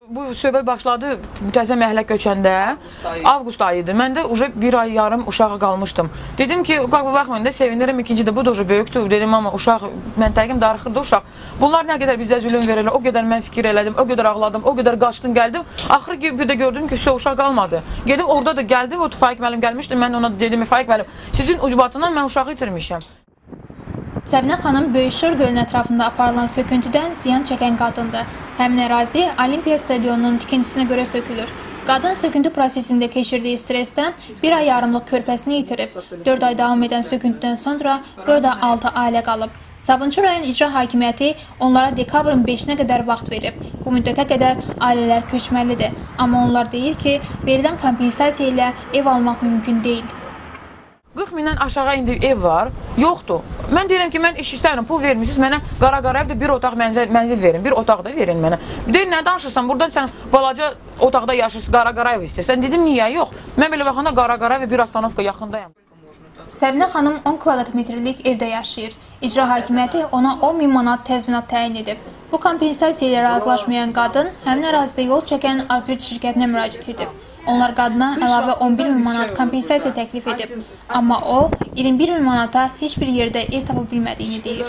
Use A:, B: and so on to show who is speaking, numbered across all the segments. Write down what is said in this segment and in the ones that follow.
A: Bu söhbət başladı təzə məhəllə köçəndə, avqust ayıydı. Mən də bir ay yarım uşağa qalmışdım. Dedim ki, baxmayın da sevinirəm, ikinci də bu da böyükdür. Dedim, amma uşaq, məntəqim darıxırdı uşaq. Bunlar nə qədər bizə zülüm verirlər, o qədər mən fikir elədim, o qədər ağladım, o qədər qaçdım, gəldim. Axır ki, bir də gördüm ki, uşaq qalmadı. Gedim, orada da gəldim, o Faik müəllim gəlmişdi, mən ona dedim, Faik müəllim, sizin ucbatından mən uşağı itirmişəm.
B: Səbinə xanım Böyükşor gölün ətrafında aparılan söküntüdən ziyan çəkən qadındır. Həmin ərazi Olimpiya stadionunun tikintisinə görə sökülür. Qadın söküntü prosesində keçirdiyi stresdən bir ay yarımlıq körpəsini itirib. 4 ay davam edən söküntüdən sonra burada 6 ailə qalıb. Sabunçu rayon icra hakimiyyəti onlara dekabrın 5-nə qədər vaxt verib. Bu müddətə qədər ailələr köçməlidir. Amma onlar deyir ki, verilən kompensasiya ilə ev almaq mümkün deyil.
A: 40 mindən aşağı indi ev var, yoxdur. Mən deyirəm ki, mən iş istəyirəm, pul vermişsiniz, mənə Qaraqara evdə bir otaq mənzil verin, bir otaq da verin mənə. Deyir, nə danışırsan, buradan sən balaca otaqda yaşırsın, Qaraqara ev istəyirsən. Dedim, niyə yox? Mən belə baxanda Qaraqara və bir astanovka yaxındayım.
B: Səbinə xanım 10 kvadratmetrlik evdə yaşayır. İcra hakimiyyəti ona 10.000 manat təzminat təyin edib. Bu kompensasiya ilə razılaşmayan qadın həmin ərazidə yol çəkən Azvirt şirkətinə müraciət edib. Onlar qadına əlavə 11.000 manat kompensasiya təklif edib. Amma o, 21.000 manata heç bir yerdə ev tapa bilmədiyini deyir.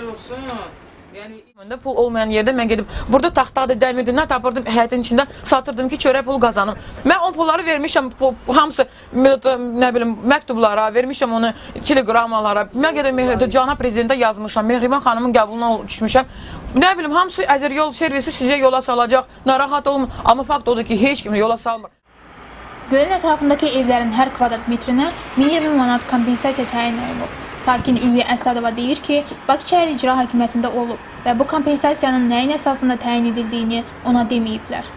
A: Pul olmayan yerdə mən gedib, burada taxtadır, dəmirdir, nə tapırdım, həyətin içində satırdım ki, çörək pul qazanım. Mən o pulları vermişəm, hamısı, nə bilim, məktublara, vermişəm onu telegramalara. Mən qədər Cana prezidentə yazmışam, Mehriban xanımın qəbuluna düşmüşəm. Nə bilim, hamısı Əzəryol servisi sizə yola salacaq, narahat olun, amma fakt odur ki, heç kimi yola salmır.
B: Gölün ətrafındakı evlərin hər kvadratmetrinə 1020 manat kompensasiya təyin olunub. Sakin Ülviyə Əsədova deyir ki, Bakı şəhər icra hakimiyyətində olub və bu kompensasiyanın nəyin əsasında təyin edildiyini ona deməyiblər.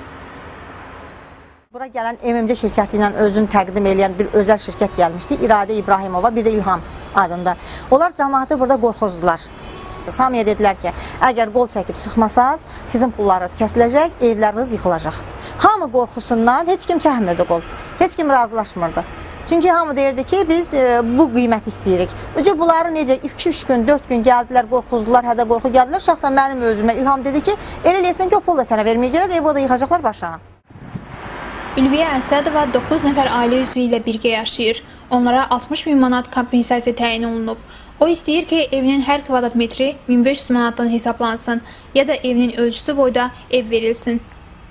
C: Bura gələn MMC şirkəti ilə özünü təqdim edən bir özəl şirkət gəlmişdi. İradə İbrahimova, bir də İlham adında. Onlar cəmaatı burada qorxuzdular. Hamıya dedilər ki, əgər qol çəkib çıxmasanız, sizin pullarınız kəsiləcək, evləriniz yıxılacaq. Hamı qorxusundan heç kim çəkmirdi qol, heç kim razılaşmırdı. Çünki hamı deyirdi ki, biz bu qiyməti istəyirik. Öncə bunları necə 2-3 gün, 4 gün gəldilər, qorxuzdular, hədə qorxu gəldilər. Şəxsən mənim özümə İlham dedi ki, elə eləsən ki, o pul da sənə verməyəcəklər, evi o da yıxacaqlar başına.
B: Ülviyə Əsədova 9 nəfər ailə üzvü ilə birgə yaşayır. Onlara 60.000 manat kompensasiya təyin olunub. O istəyir ki, evinin hər kvadratmetri 1500 manatdan hesaplansın ya da evinin ölçüsü boyda ev verilsin.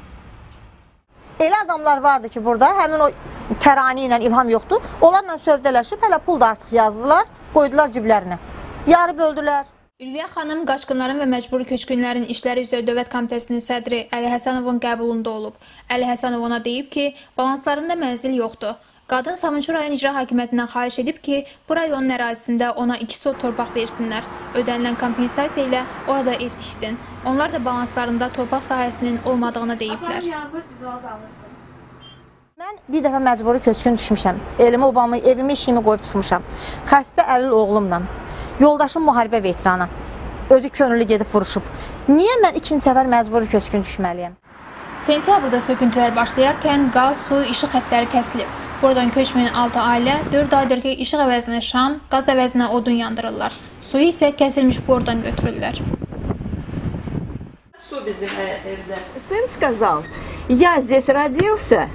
C: Elə adamlar vardı ki, burada həmin o tərani ilə İlham yoxdur. Onlarla sövdələşib, hələ pul da artıq yazdılar, qoydular ciblərinə. Yarı böldülər.
B: Ülviyə xanım Qaçqınların və Məcburi Köçkünlərin İşləri üzrə Dövlət Komitəsinin sədri Əli Həsənovun qəbulunda olub. Əli Həsənov ona deyib ki, balanslarında mənzil yoxdur. Qadın Sabunçu rayon icra hakimiyyətindən xahiş edib ki, bu rayonun ərazisində ona 2 sot torpaq versinlər. Ödənilən kompensasiya ilə orada ev tiksin. Onlar da balanslarında torpaq sahəsinin olmadığını deyiblər.
C: Mən bir dəfə məcburi köçkün düşmüşəm. Elimi, obamı, evimi, işimi qoyub çıxmışam. Xəstə əlil oğlumla. Yoldaşım müharibə veteranı. Özü könüllü gedib vuruşub. Niyə mən ikinci səfər məcburi köçkün düşməliyəm?
B: Sentyabrda söküntülər başlayarkən qaz, su, işıq xəttləri kəsilib. Buradan köçməyən 6 ailə 4 aydır ki, işıq əvəzinə şam, qaz əvəzinə odun yandırırlar. Suyu isə kəsilmiş bordan götürürlər.
D: Su bizim evdə. Сын сказал, я здесь родился,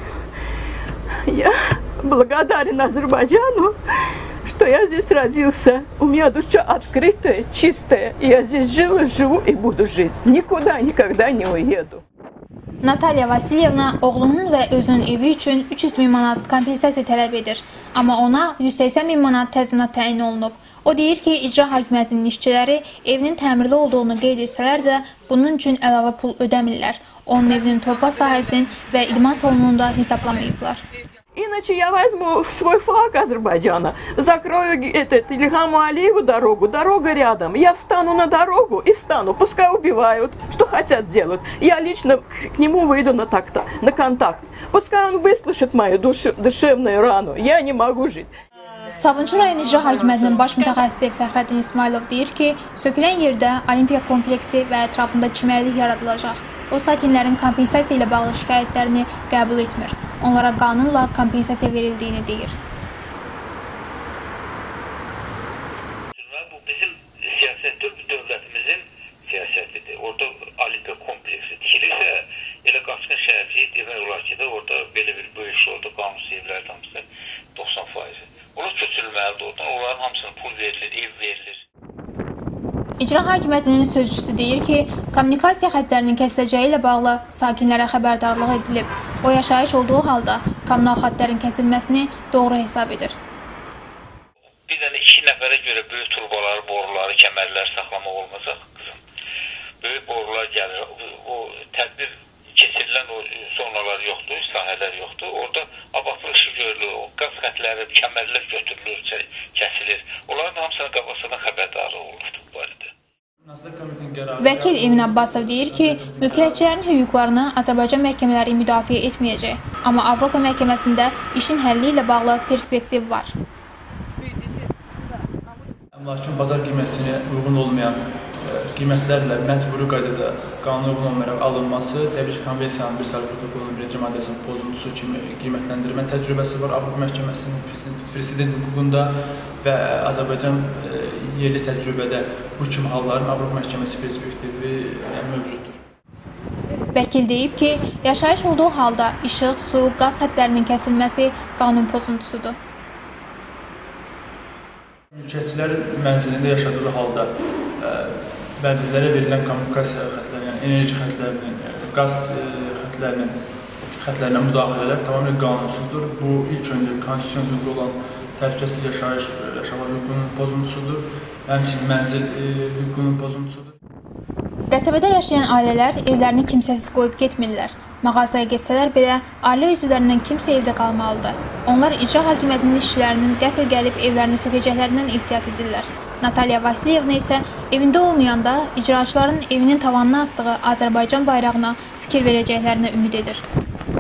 D: я благодарен Азербайджану, что я здесь родился. У меня душа открытая, чистая. Я здесь жила, живу и буду жить. Никуда никогда не уеду.
B: Natalya Vasilyevna oğlunun və özünün evi üçün 300.000 manat kompensasiya tələb edir. Amma ona 180.000 manat təzminat təyin olunub. O deyir ki, icra hakimiyyətinin işçiləri evinin təmirli olduğunu qeyd etsələr də bunun üçün əlavə pul ödəmirlər. Onun evinin torpaq sahəsini və idman salonunu da hesaplamayıblar.
D: Иначе я возьму свой флаг Азербайджана, закрою Ильхаму Алиеву дорогу, дорога рядом. Я встану на дорогу и встану, пускай убивают, что хотят делать. Я лично к нему выйду на контакт. Пускай он выслушает мою душевную рану, я не могу жить.
B: Sabunçu rayon icra hakimiyyətinin baş mütəxəssisi Fəxrəddin İsmailov deyir ki, sökülən yerdə Olimpiya kompleksi və ətrafında çimərlik yaradılacaq. O, sakinlərin kompensasiya ilə bağlı şikayətlərini qəbul etmir. Onlara qanunla kompensasiya verildiyini deyir.
E: Bu bizim siyasətdir, dövlətimizin siyasətidir. Orada Olimpiya kompleksi tikilirsə, elə Qaçqın verməlidir oradan. Onların hamısına pul verilir, ev verilir.
B: İcra hakimiyyətinin sözçüsü deyir ki, kommunikasiya xətlərinin kəsiləcəyi ilə bağlı sakinlərə xəbərdarlıq edilib. O yaşayış olduğu halda kommunal xətlərin kəsilməsini doğru hesab edir.
E: Bir dənə 2 nəfərə görə böyük turbaları, boruları, kəmərləri saxlamaq olmayacaq qızım. Böyük borular gəlir, o tədbir keçirilən o zonalar yoxdur, sahələr yoxdur. Orada abadlıq işi görülür, o qaz xətləri, kəmərlər götürülür, kəsilir. Onların hamısına qabaqcadan xəbərdarlıq olunur bu barədə.
B: Vəkil Emin Abbasov deyir ki, mülkiyyətçilərin hüquqlarını Azərbaycan məhkəmələri müdafiə etməyəcək. Amma Avropa məhkəməsində işin həlli ilə bağlı perspektiv var.
F: Əmlakın bazar qiymətinə uyğun olmayan qiymətlərlə məcburi qaydada qanuna uyğun olmayaraq alınması təbii ki, konvensiyanın 1 saylı protokolunun 1-ci maddəsinin pozuntusu kimi qiymətləndirmə təcrübəsi var Avropa məhkəməsinin president hüququnda və Azərbaycan yerli təcrübədə bu kimi halların Avropa məhkəməsi perspektivi mövcuddur.
B: Vəkil deyib ki, yaşayış olduğu halda işıq, su, qaz xətlərinin kəsilməsi qanun pozuntusudur.
F: Mülkiyyətçilərin mənzilində yaşadığı halda mənzillərə verilən kommunikasiya xətləri, yəni enerji xətlərinin, qaz xətlərinə müdaxilələr tamamilə qanunsuzdur. Bu ilk öncə konstitusiyon hüququ olan təhlükəsiz yaşamaq hüququnun pozuntusudur, həmçinin mənzil hüququnun pozuntusudur.
B: Qəsəbədə yaşayan ailələr evlərini kimsəsiz qoyub getmirlər. Mağazaya getsələr belə, ailə üzvlərindən kimsə evdə qalmalıdır. Onlar icra hakimiyyətinin işçilərinin qəfil gəlib evlərini sökəcəklərindən ehtiyat edirlər. Natalya Vasilyevna isə evində olmayanda icraçıların evinin tavanına asdığı Azərbaycan bayrağına fikir verəcəklərinə ümid edir.